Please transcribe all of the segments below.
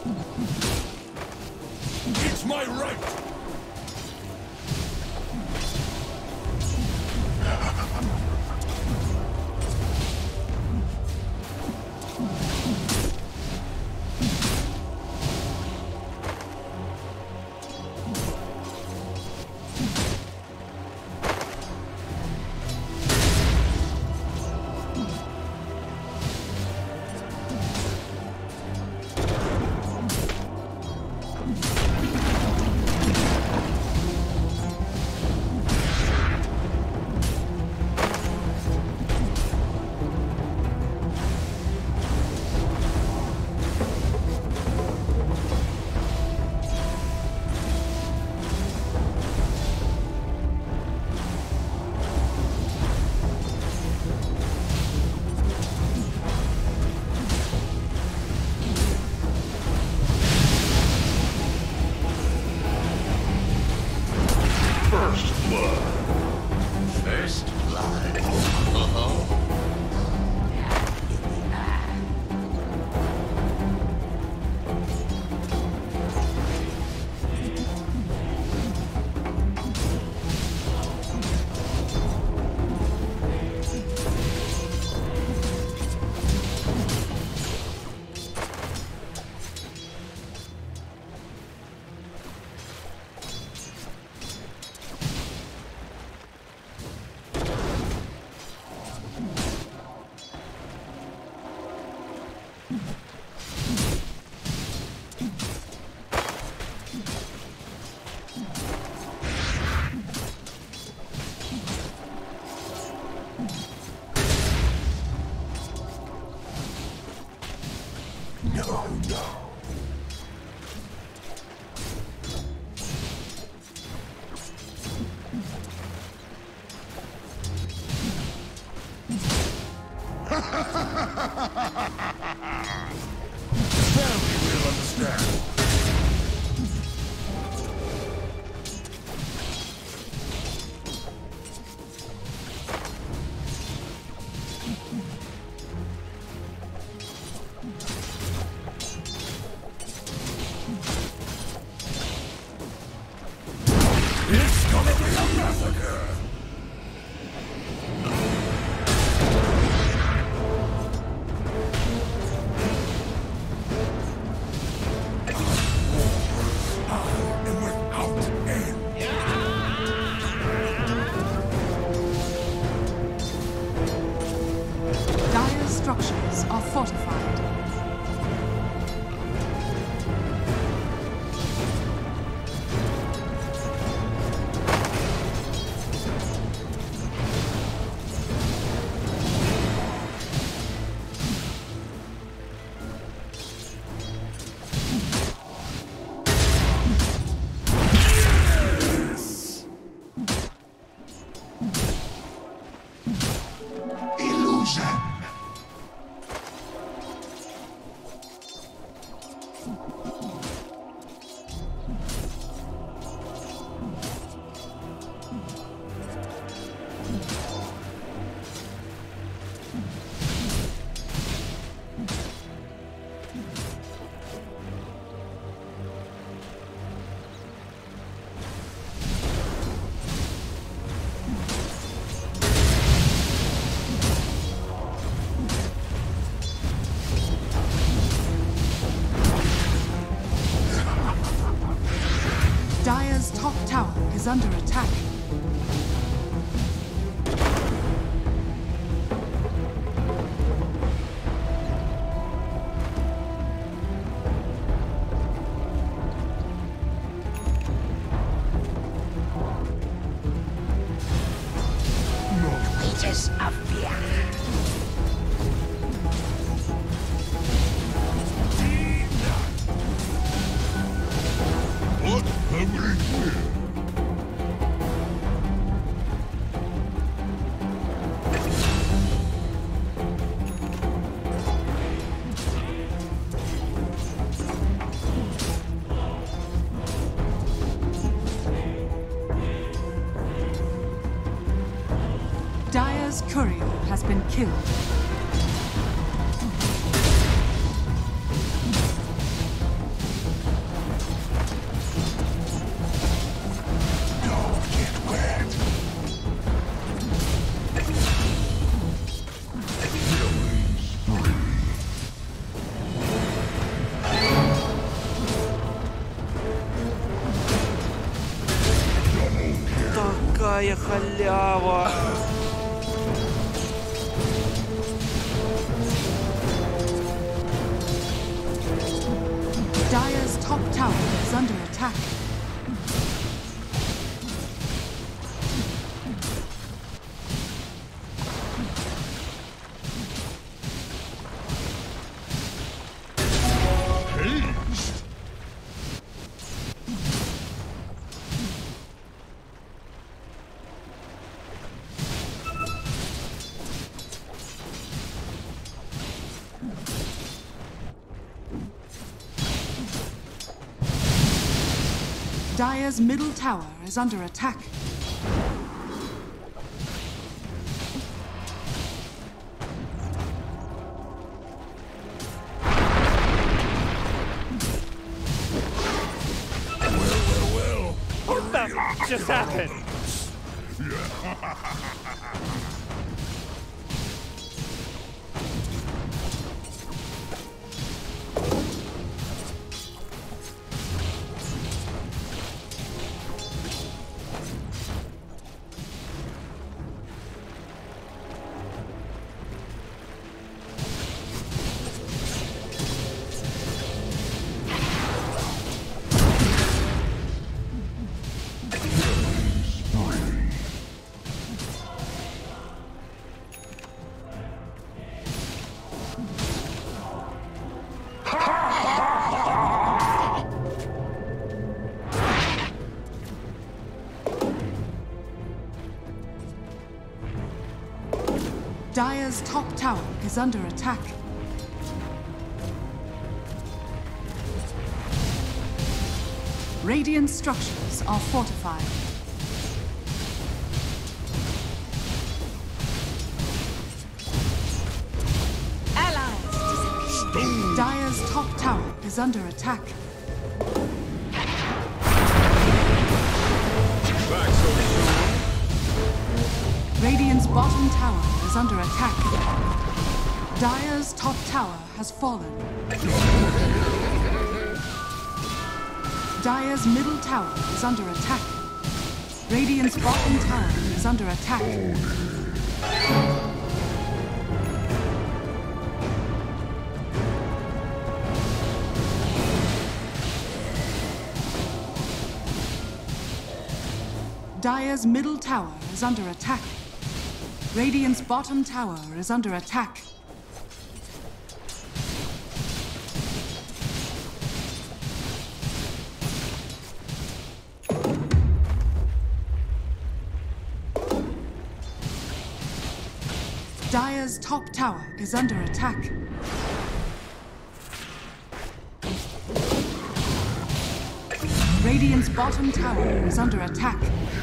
It's my right! Family will understand. It's gonna be a massacre! Structures are fortified. Dire's top tower is under attack. Leeches of fear. What have we here? Dire's courier has been killed. халява! Dire's top tower is under attack. Dire's middle tower is under attack. Well. What the f just happened? Dire's top tower is under attack. Radiant structures are fortified. Allies! Dire's top tower is under attack. Back so soon. Radiant's bottom tower is under attack. Dire's top tower has fallen. Dire's middle tower is under attack. Radiant's bottom tower is under attack. Dire's middle tower is under attack. Radiant's bottom tower is under attack. Dire's top tower is under attack. Radiant's bottom tower is under attack.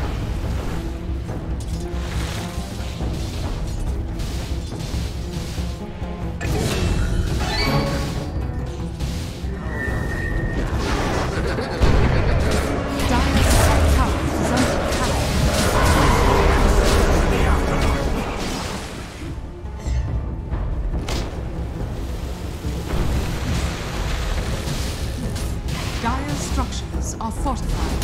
Dire's structures are fortified.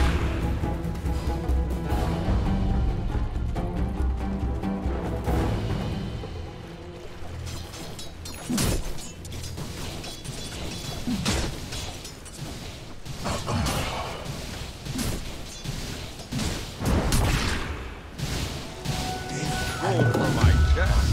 Roll for my chest.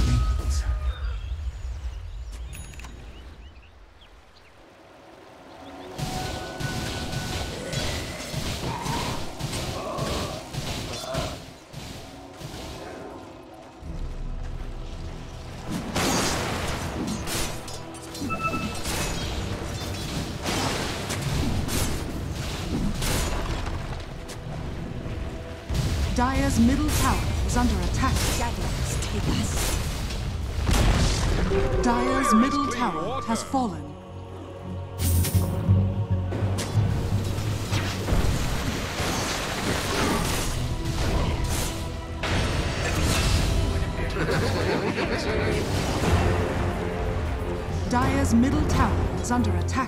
Dire's middle tower is under attack. Shadows take us. Dire's middle tower has fallen. Dire's middle tower is under attack.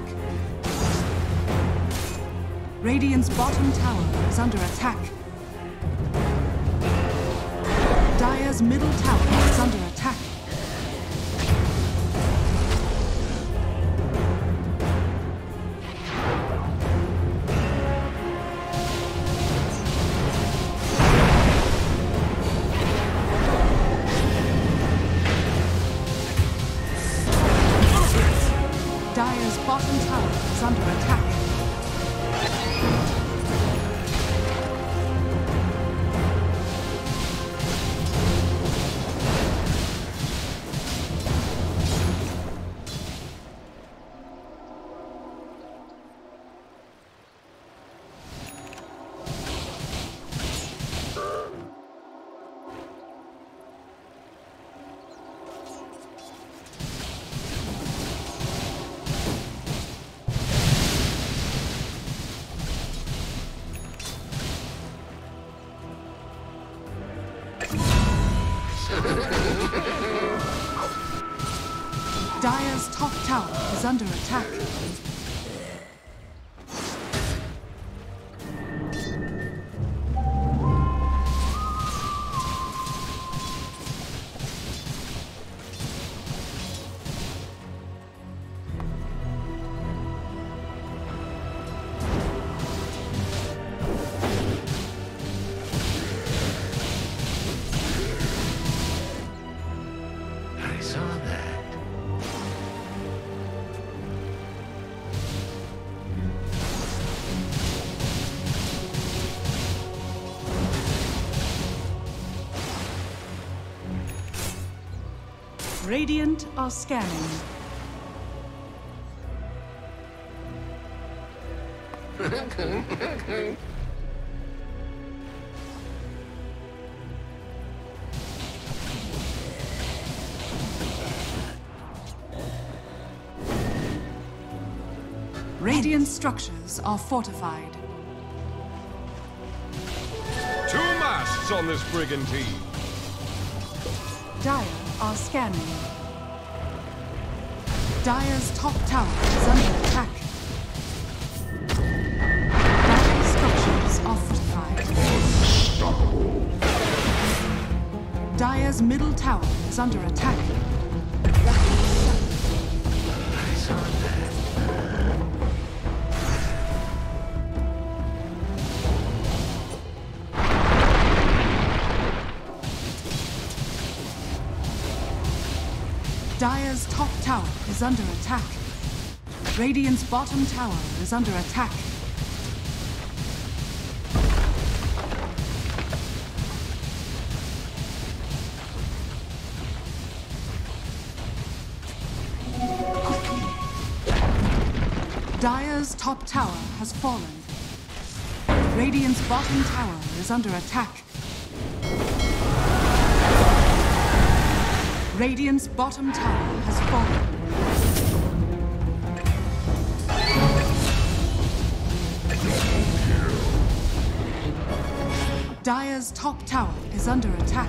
Radiant's bottom tower is under attack. Dire's middle tower is under attack. Dire's bottom tower is under attack. Dire's top tower is under attack. I saw that. Radiant are scanning. Radiant structures are fortified. 2 masts on this brigantine. Dire are scanning. Dire's top tower is under attack. Dire's structures are fortified. Dire's middle tower is under attack. I saw that. Dire's top tower is under attack. Radiant's bottom tower is under attack. Dire's top tower has fallen. Radiant's bottom tower is under attack. Radiant's bottom tower has fallen. Dire's top tower is under attack.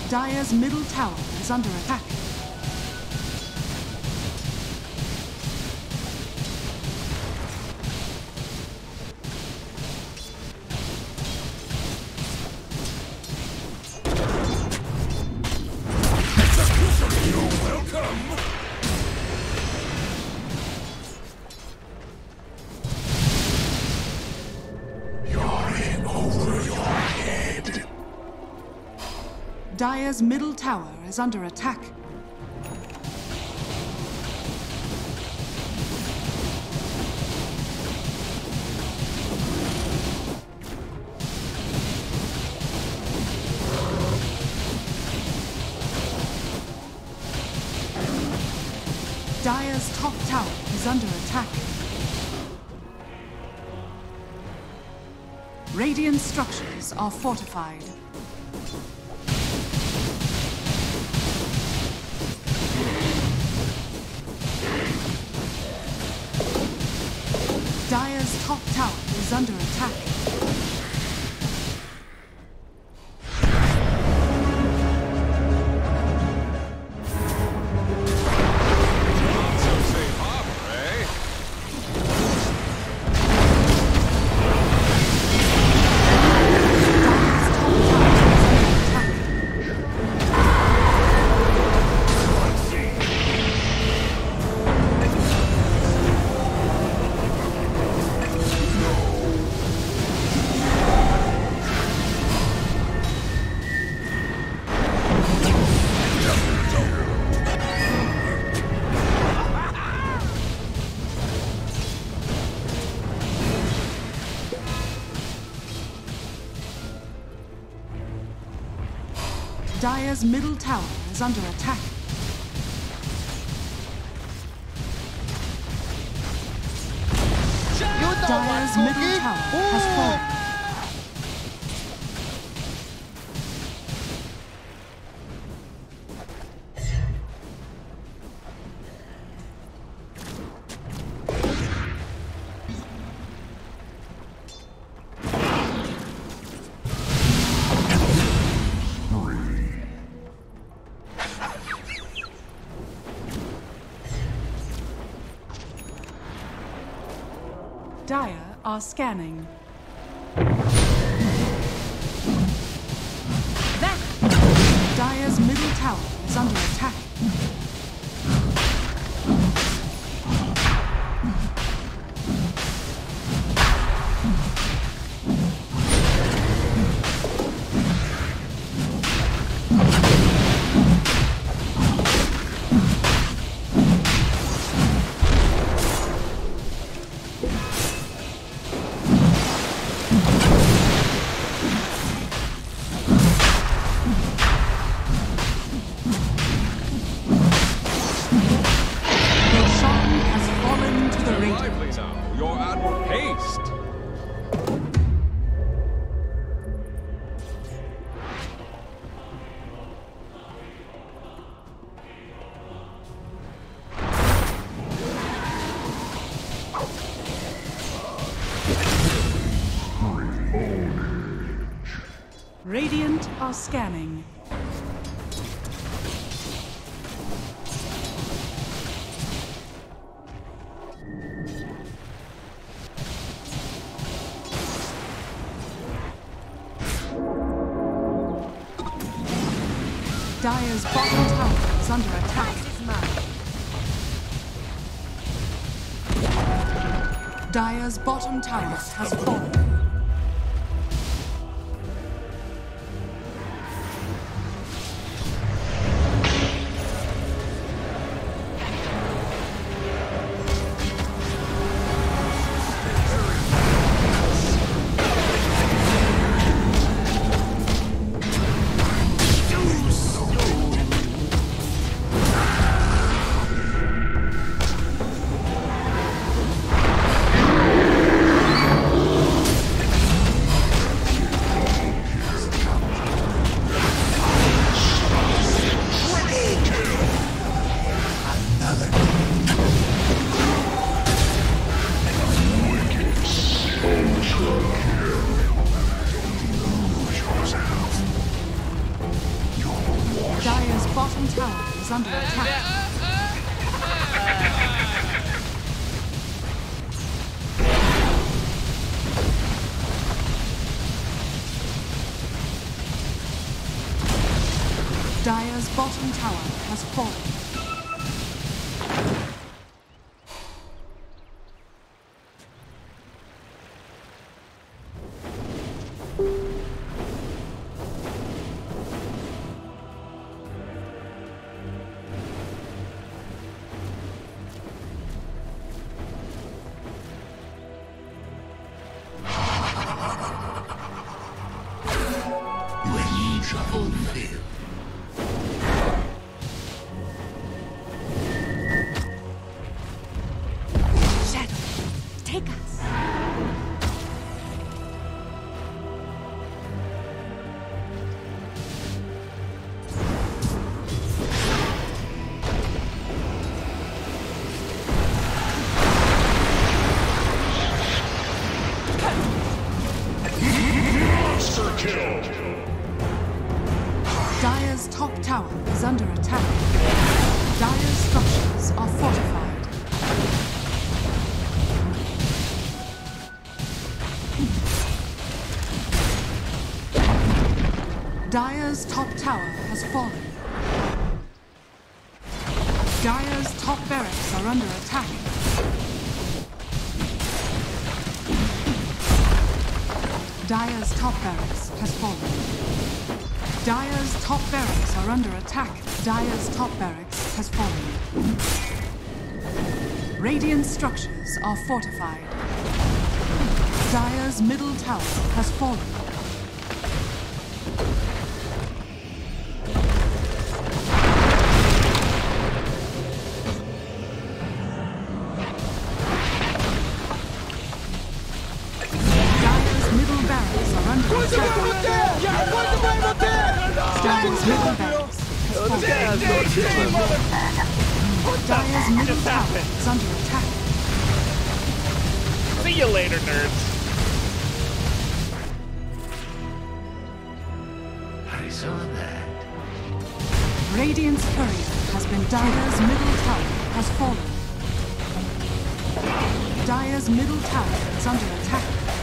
Dire's middle tower is under attack. Dire's middle tower is under attack. Dire's top tower is under attack. Radiant structures are fortified. Dire's top tower is under attack. Not so safe harbor, eh? Dire's middle tower is under attack. Dire's middle tower has fallen. Dire are scanning. Dire's middle tower is under attack. Lively now, your admiral. Haste! Radiant are scanning. Dire's bottom tower is under attack. Dire's bottom tower has fallen. Dire's bottom tower has fallen. Fulfill. Shadow, take us. Monster kill! Dire's top tower is under attack. Dire's structures are fortified. Dire's top tower has fallen. Dire's top barracks are under attack. Dire's top barracks has fallen. Dire's top barracks are under attack. Dire's top barracks has fallen. Radiant structures are fortified. Dire's middle tower has fallen. Dire's middle barracks are under attack. Dire's middle barracks has fallen. Dire's middle tower is under attack. See you later, nerds. I saw that. Radiant's courier has been. Dire's middle tower has fallen. Dire's middle tower is under attack.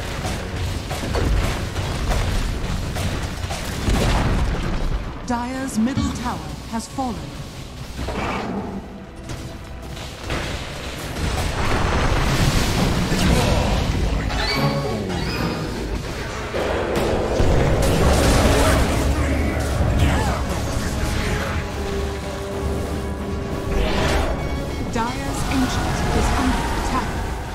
Dire's middle tower has fallen. Dire's ancient is under attack.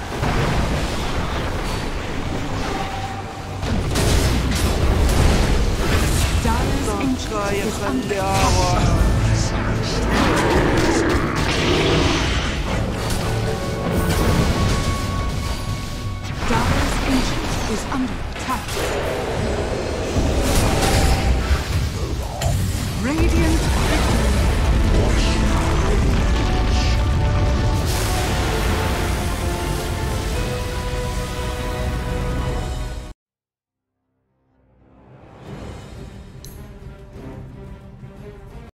Dire's ancient is under attack. Dire's ancient is under attack.